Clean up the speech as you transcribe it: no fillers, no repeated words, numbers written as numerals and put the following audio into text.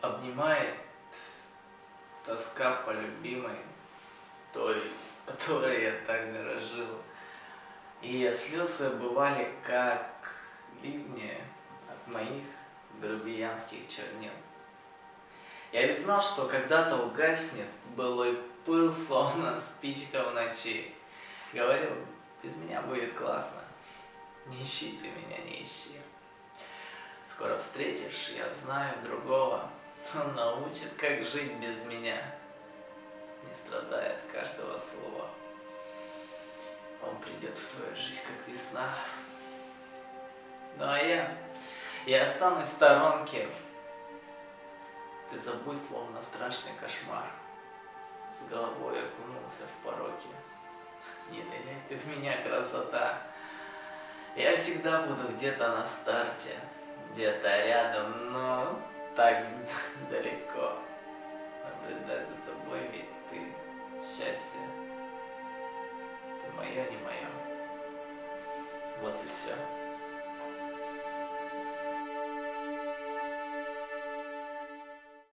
обнимает тоска по любимой, той, которой я так дорожил. И слезы бывали, как ливни от моих грубиянских чернил. Я ведь знал, что когда-то угаснет былой пыл, словно спичка в ночи. Говорил, без меня будет классно, не ищи ты меня, не ищи. Скоро встретишь, я знаю, другого. Он научит, как жить без меня, не страдает каждого слова. Он придет в твою жизнь, как весна. Ну а я останусь в сторонке. Ты забудь, словно страшный кошмар. С головой окунулся в пороки. Не ныряй ты в меня, красота. Я всегда буду где-то на старте, где-то рядом, но так далеко. Наблюдать за тобой, ведь ты счастье. Ты мое, не мое. Вот и все.